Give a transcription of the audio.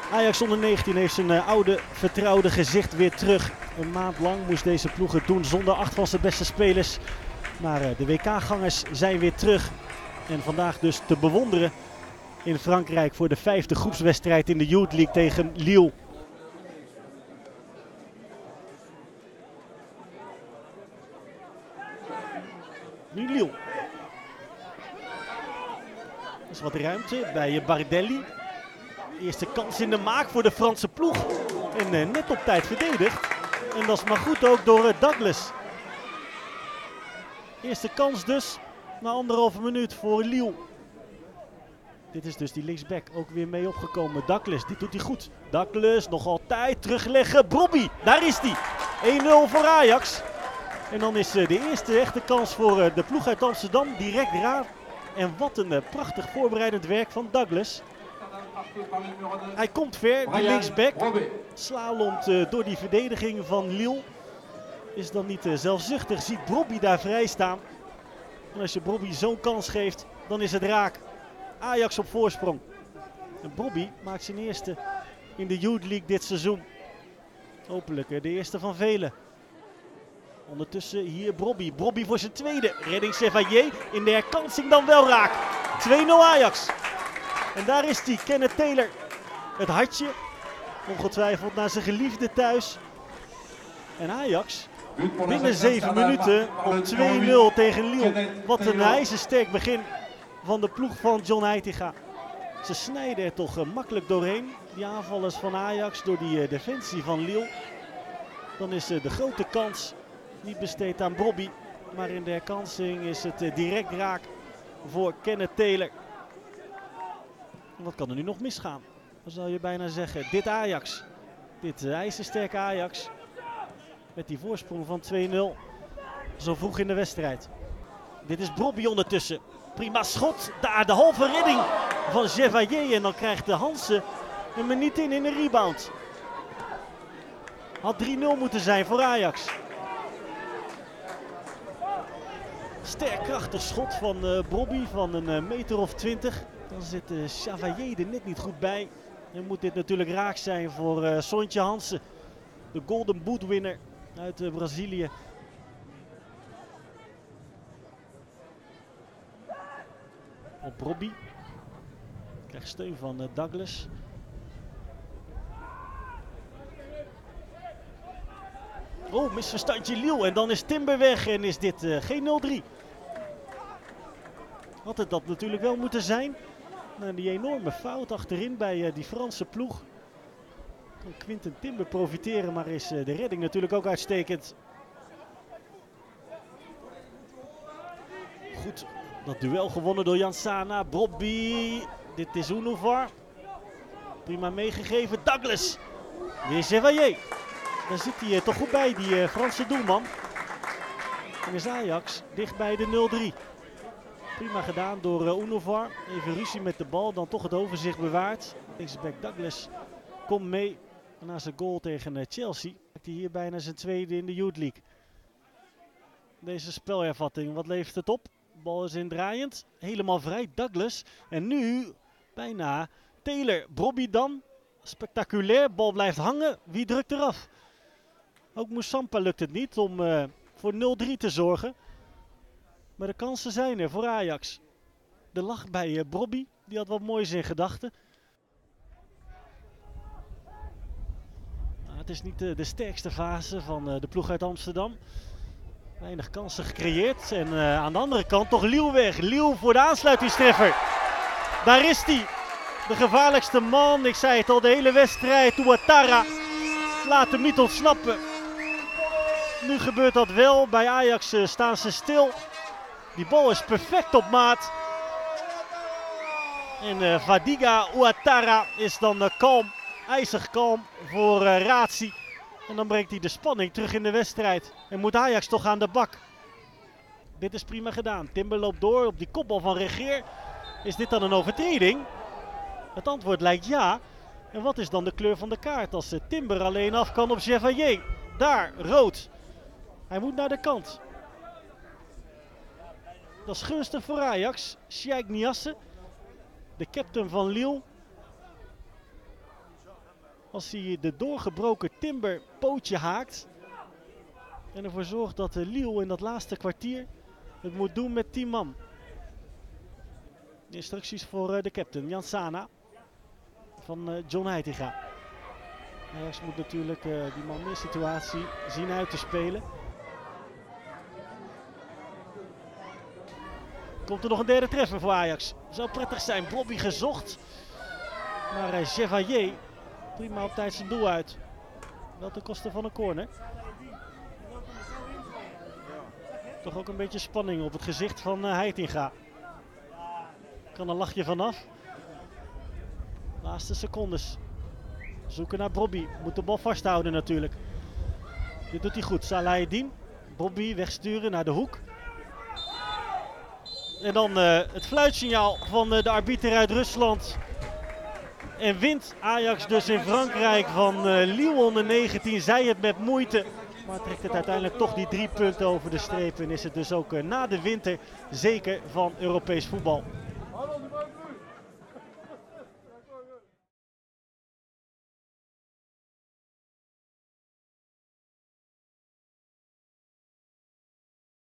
Ajax onder 19 heeft zijn oude vertrouwde gezicht weer terug. Een maand lang moest deze ploeg het doen zonder 8 van zijn beste spelers. Maar de WK-gangers zijn weer terug. En vandaag dus te bewonderen in Frankrijk voor de 5e groepswedstrijd in de Youth League tegen Lille. Nu Lille. Er is wat ruimte bij Bardelli. Eerste kans in de maak voor de Franse ploeg. En net op tijd verdedigd. En dat is maar goed ook door Douglas. Eerste kans dus na 1,5 minuut voor Lille. Dit is dus die linksback ook weer mee opgekomen. Douglas, dit doet hij goed. Douglas nog altijd terugleggen. Brobby, daar is hij. 1-0 voor Ajax. En dan is de eerste echte kans voor de ploeg uit Amsterdam direct raar. En wat een prachtig voorbereidend werk van Douglas. Hij komt ver, die linksback. Slalomt door die verdediging van Lille. Is dan niet zelfzuchtig, ziet Brobby daar vrij staan. En als je Brobby zo'n kans geeft, dan is het raak. Ajax op voorsprong. En Brobby maakt zijn eerste in de Youth League dit seizoen. Hopelijk de eerste van velen. Ondertussen hier Brobby. Brobby voor zijn tweede. Redding Chevalier. In de herkansing dan wel raak. 2-0 Ajax. En daar is hij, Kenneth Taylor. Het hartje. Ongetwijfeld naar zijn geliefde thuis. En Ajax binnen 7 minuten op 2-0 tegen Lille. Wat een ijzersterk begin van de ploeg van John Heitinga. Ze snijden er toch makkelijk doorheen. Die aanvallers van Ajax door die defensie van Lille. Dan is de grote kans niet besteed aan Brobby. Maar in de herkansing is het direct raak voor Kenneth Taylor. Wat kan er nu nog misgaan? Dan zou je bijna zeggen, dit Ajax. Dit ijzersterke Ajax. Met die voorsprong van 2-0. Zo vroeg in de wedstrijd. Dit is Brobby ondertussen. Prima schot. Daar de halve redding van Chevalier. En dan krijgt de Hansen hem er niet in een rebound. Had 3-0 moeten zijn voor Ajax. Sterk krachtig schot van Brobby van een meter of 20. Dan zit Chevalier er net niet goed bij. En moet dit natuurlijk raak zijn voor Sontje Hansen. De Golden Boot winner uit Brazilië. Op Brobby. Krijgt steun van Douglas. Oh, misverstandje Lille. En dan is Timber weg en is dit geen 0-3. Had het dat natuurlijk wel moeten zijn. Nou, die enorme fout achterin bij die Franse ploeg. Kan Quinten Timber profiteren, maar is de redding natuurlijk ook uitstekend. Goed, dat duel gewonnen door Jansana. Brobby, dit is Unouvar. Prima meegegeven, Douglas. Weer Chevalier. Daar zit hij toch goed bij, die Franse doelman. En is Ajax dicht bij de 0-3. Prima gedaan door Unouvar. Even ruzie met de bal, dan toch het overzicht bewaard. Linksback Douglas komt mee. Na zijn goal tegen Chelsea maakt hij hier bijna zijn tweede in de Youth League. Deze spelervatting, wat levert het op? De bal is indraaiend. Helemaal vrij, Douglas. En nu bijna Taylor. Brobby dan. Spectaculair, bal blijft hangen. Wie drukt eraf? Ook Moussampa lukt het niet om voor 0-3 te zorgen. Maar de kansen zijn er voor Ajax. De lach bij Brobby, die had wat moois in gedachten. Het is niet de sterkste fase van de ploeg uit Amsterdam. Weinig kansen gecreëerd. En aan de andere kant toch Lille weg. Lille voor de aansluitingstreffer. Daar is hij. De gevaarlijkste man. Ik zei het al, de hele wedstrijd. Ouattara laat hem niet ontsnappen. Nu gebeurt dat wel. Bij Ajax staan ze stil. Die bal is perfect op maat. En Fadiga Ouattara is dan kalm. IJzig kalm voor Ratsi. En dan brengt hij de spanning terug in de wedstrijd. En moet Ajax toch aan de bak. Dit is prima gedaan. Timber loopt door op die kopbal van Regeer. Is dit dan een overtreding? Het antwoord lijkt ja. En wat is dan de kleur van de kaart als Timber alleen af kan op Chevalier? Daar, rood. Hij moet naar de kant. Dat is gunstig voor Ajax. Sheikh Niasse, de captain van Lille. Als hij de doorgebroken Timber pootje haakt. En ervoor zorgt dat Lille in dat laatste kwartier het moet doen met 10 man. Instructies voor de captain Jan Sana van John Heitinga. Ajax moet natuurlijk die man situatie zien uit te spelen. Komt er nog een derde treffer voor Ajax. Zou prettig zijn. Bobby gezocht. Maar Chevalier prima op tijd zijn doel uit. Wel ten koste van een corner. Toch ook een beetje spanning op het gezicht van Heitinga. Kan een lachje vanaf. Laatste secondes. Zoeken naar Bobby. Moet de bal vasthouden natuurlijk. Dit doet hij goed. Salahedin. Bobby wegsturen naar de hoek. En dan het fluitsignaal van de arbiter uit Rusland. En wint Ajax dus in Frankrijk van Lille onder 19. Zij het met moeite. Maar trekt het uiteindelijk toch die 3 punten over de streep. En is het dus ook na de winter zeker van Europees voetbal.